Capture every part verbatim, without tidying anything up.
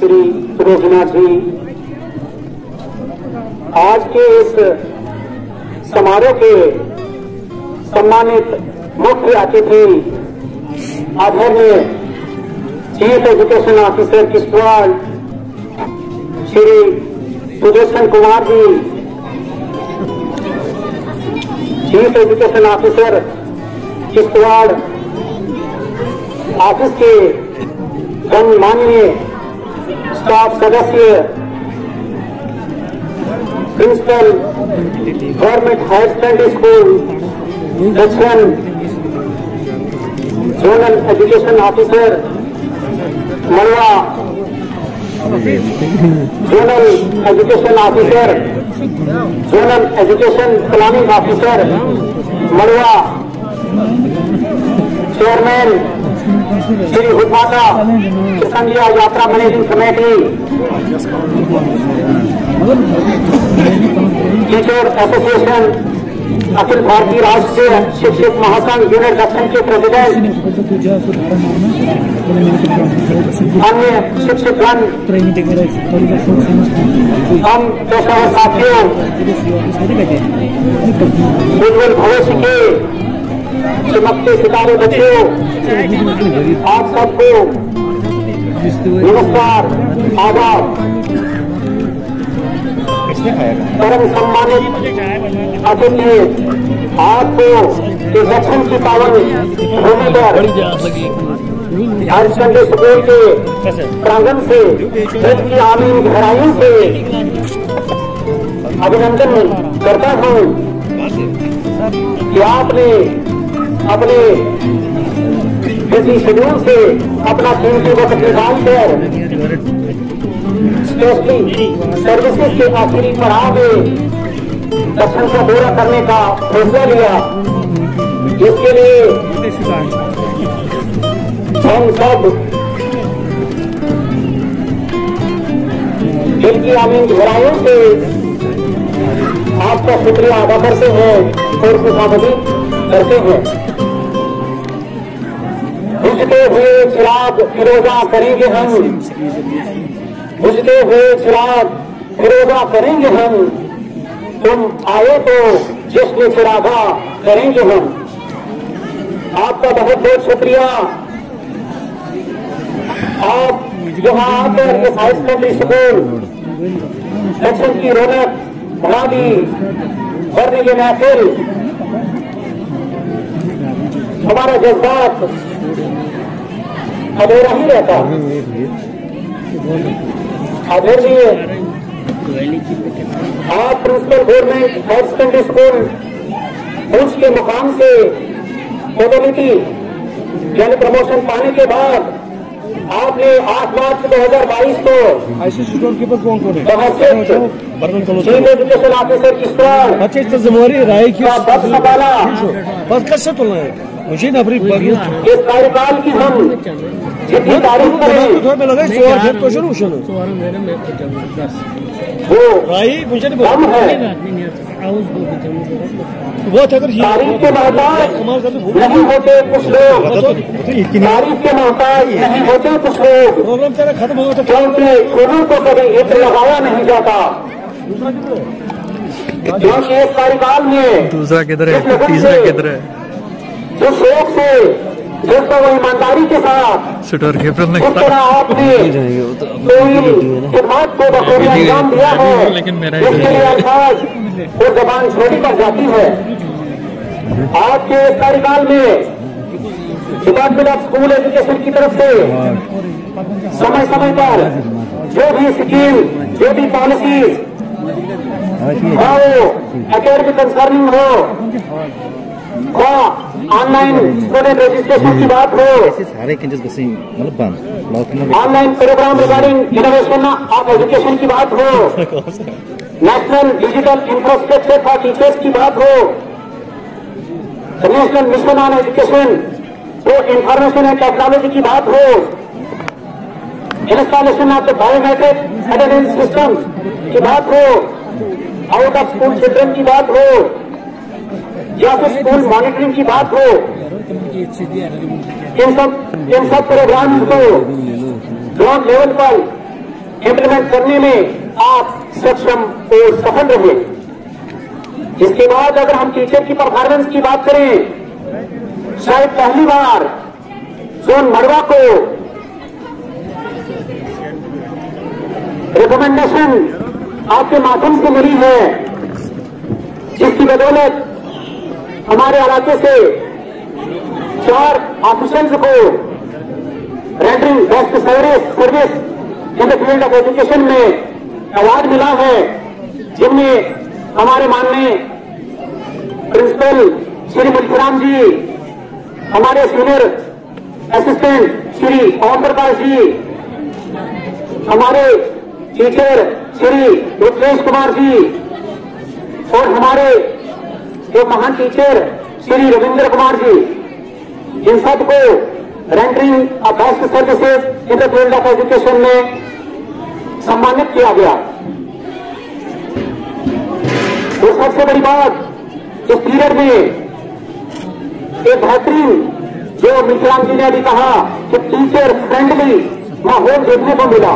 श्री सुरेशनाथ जी, आज के इस समारोह के सम्मानित मुख्य अतिथि आदरणीय chief education officer Kishtwar Shri Sudarshan Kumar ji, chief education officer Kishtwar office के गणमान्य स्टाफ सदस्य, principal government higher secondary school Dakshin, zonal education officer Malwa, zonal education officer, zonal education planning officer Malwa, chairman Shri हुदमाता संघीय यात्रा मैनेजिंग कमेटी, टीचर एसोसिएशन, अखिल भारतीय राष्ट्रीय शिक्षक महासंघ यूनिट दक्षिण के प्रेसिडेंट, अन्य शिक्षकगण, हम पेशेवर साथियों, उज्जवल भविष्य के चमकते सितारे बच्चों, आप सबको नमस्कार, आदाब। परम सम्मानित अतिथि, आपको इस दक्षिण की पावन भूमि पर हायर सेकेंडरी स्कूल के प्रांगण से दिल की आमीन गहराइयों से अभिनंदन करता हूँ कि आपने अपने बिजी शेड्यूल से अपना कीमती वक्त निकालकर स्पेशली सर्विसेज के आखिरी पड़ाव में दक्षिण का दौरा करने का फैसला लिया, जिसके लिए हम सब दिल की आमीन गहराइयों से आपका शुक्रिया अदा करते हैं और खुशामदी करते हैं। बुझते हुए चिराग फिरोजा करेंगे हम, बुझते हुए चिराग फिरोजा करेंगे हम, तुम आए तो जिसने चिरागा करेंगे हम। आपका बहुत बहुत शुक्रिया। आप यहाँ आकर इस हाई सेकेंडरी स्कूल दक्षिण की रौनक बढ़ा दी, बढ़ने की महफिल, हमारा जज्बात अधूरा ही रहता। आदरणीय आप principal government higher secondary school Bhuj के मुकाम से पदोन्नति यानी प्रमोशन पाने के बाद आपने आठ मार्च दो हजार बाईस को चीफ एजुकेशन ऑफिसर किश्तवाड़ पद संभाला। मुझे नफरी इस कार्यकाल की हम जितनी तारीफ करें वो कम है। तारीफ के मोहताज नहीं होते कुछ लोग, तारीफ के मोहताज नहीं होते कुछ लोग, क्योंकि उन्हों को कभी इत्र लगाया नहीं जाता। क्योंकि इस कार्यकाल में दूसरा किधर है, तीसरा किधर है, जो शौक से, जो तो वो ईमानदारी के साथ सुटोर के जिस तरह आपने कोई खिदमत को बखूबी अंजाम दिया है, इसके लिए अल्फाज और जबान छोड़ी कर जाती है। आपके इस कार्यकाल में डिपार्टमेंट ऑफ स्कूल एजुकेशन की तरफ से समय समय पर जो भी स्कीम, जो भी पॉलिसी हो, एकेडमिक कंसर्निंग हो, ऑनलाइन स्टूडेंट रजिस्ट्रेशन की बात हो, online programme regarding innovation of education की बात हो, national digital infrastructure for teachers की बात हो, national mission on education to information and technology की बात हो, installation of the biometric attendance system की बात हो, आउट ऑफ स्कूल चिल्ड्रन की बात हो, या फिर स्कूल मॉनिटरिंग की बात हो, इन सब इन सब प्रोग्राम्स को ग्राउंड लेवल पर इम्प्लीमेंट करने में आप सक्षम और सफल रहे। इसके बाद अगर हम टीचर की परफॉर्मेंस की बात करें, शायद पहली बार जोन मड़वा को रिकमेंडेशन आपके माध्यम से मिली है, जिसकी बदौलत हमारे इलाके से चार ऑफिसर्स को rendering best service service in the field of education में अवार्ड मिला है, जिनमें हमारे माननीय प्रिंसिपल श्री मुल्खराम जी, हमारे सीनियर असिस्टेंट श्री ओम प्रकाश जी, हमारे टीचर श्री रुद्रेश कुमार जी और हमारे जो महान टीचर श्री रविंद्र कुमार जी, इन सबको rendering of best services in the field of education में सम्मानित किया गया। और सबसे बड़ी बात, इस पीरियड में एक बेहतरीन जो मिश्राम जी ने अभी कहा कि टीचर फ्रेंडली माहौल देखने को मिला।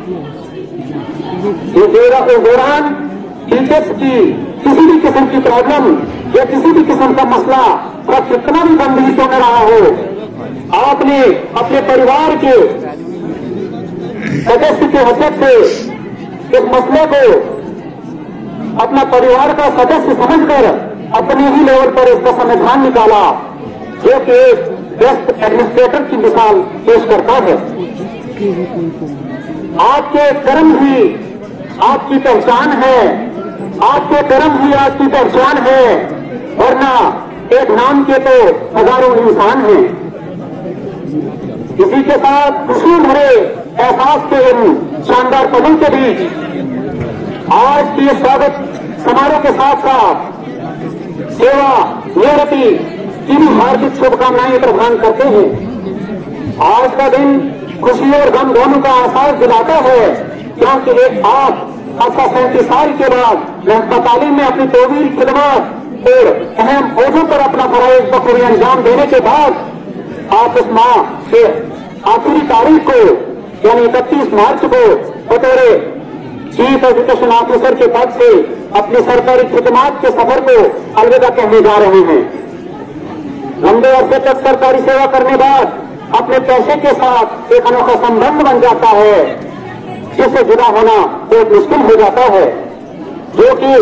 इस दौरान टीचर्स की किसी भी किस्म की प्रॉब्लम या किसी भी किस्म का मसला और कितना भी गंभीर क्यों न रहा हो, आपने अपने परिवार के सदस्य की हैसियत से इस मसले को अपना परिवार का सदस्य समझकर अपने ही लेवल पर इसका समाधान निकाला, जो कि एक बेस्ट एडमिनिस्ट्रेटर की मिसाल पेश करता है। आपके कर्म ही आपकी पहचान है, आपके कर्म ही आपकी पहचान है, वरना एक नाम के तो हजारों इंसान हैं। इसी के साथ खुशी भरे एहसास के इन शानदार पलों के बीच आज के स्वागत समारोह के साथ साथ सेवा निवृत्ति की भी हार्दिक शुभकामनाएं प्रदान करते हैं। आज का दिन खुशी और गम दोनों का एहसास दिलाता है, क्योंकि एक आप आपका सैंतीस साल के बाद महकमा तालीम में अपनी तौहीर खिदमत और अहम ओहदों पर अपना फराइज बखूबी अंजाम देने के बाद आप इस माह के आखिरी तारीख को यानी इकतीस मार्च को बतौर चीफ एजुकेशन ऑफिसर के पद से अपनी सरकारी खिदमत के सफर को अलविदा कहने जा रहे हैं। लंबे अरसे तक सरकारी सेवा करने बाद अपने पैसे के साथ एक अनोखा संबंध बन जाता है, जिससे जुदा होना बहुत मुश्किल हो जाता है, जो कि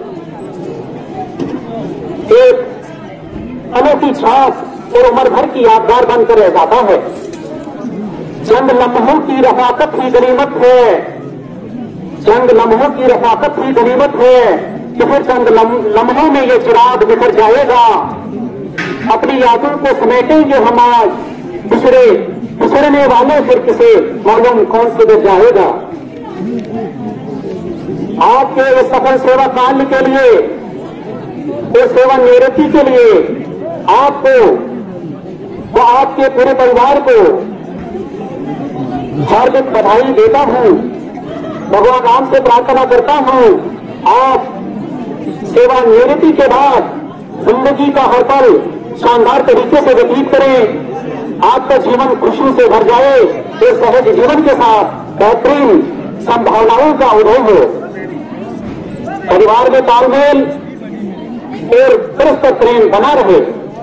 एक अनोखी छाप और उम्र भर की यादगार बनकर रह जाता है। चंद लम्हों की रफाकत ही गनीमत है, चंद लम्हों की रफाकत ही गनीमत है कि फिर चंद लम्हों में ये चिराग बिखर जाएगा। अपनी यादों को समेटेंगे हम आज, बिछड़े बिछड़ने वाले फिर किसे मालूम कौन सुधर जाएगा। आपके इस सफल सेवा काल के लिए और सेवा निवृत्ति के लिए आपको व आपके पूरे परिवार को हार्दिक बधाई देता हूं। भगवान राम से प्रार्थना करता हूं आप सेवा निवृत्ति के बाद जिंदगी का हर पल शानदार तरीके से व्यतीत करें, आपका जीवन खुशियों से भर जाए और सहज जीवन के साथ बेहतरीन संभावनाओं का उदय हो। परिवार में तालमेल और परस्पर प्रेम बना रहे।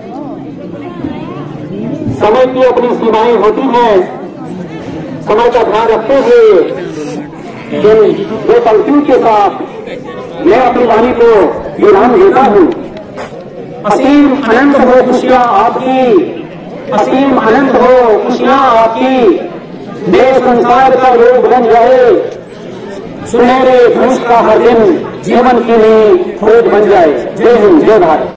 समय की अपनी सीमाएं होती हैं, समय का ध्यान रखते हुए दो पंक्तियों के साथ मैं अपनी वाणी को विराम देता हूं। असीम अनंत हो खुशियां आपकी, असीम अनंत हो खुशियां आपकी, देश संसार का योग बन जाए, सुनहरे धनुष का हर दिन जीवन की नई खोज बन जाए। जय हिंद, जय भारत।